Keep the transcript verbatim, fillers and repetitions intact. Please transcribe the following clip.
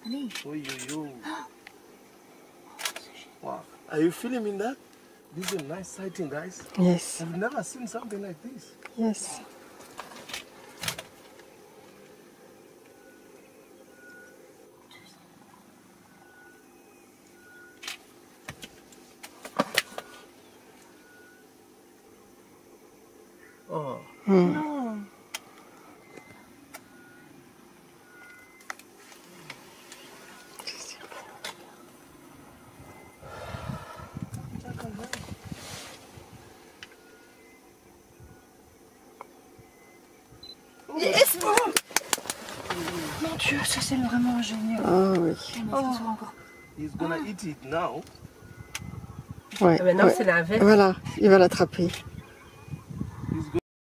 Allez. Oh, yo, yo. Wow. Are you filming that? This is a nice sighting, guys. Yes. I've never seen something like this. Yes. Oh. Mm. Non. Yes. Oh. Mon Dieu, ça c'est vraiment génial. Ah oui. Oh. Encore... He's gonna eat it now. Ouais, Maintenant, ouais. c'est l'inverse. Voilà, il va l'attraper.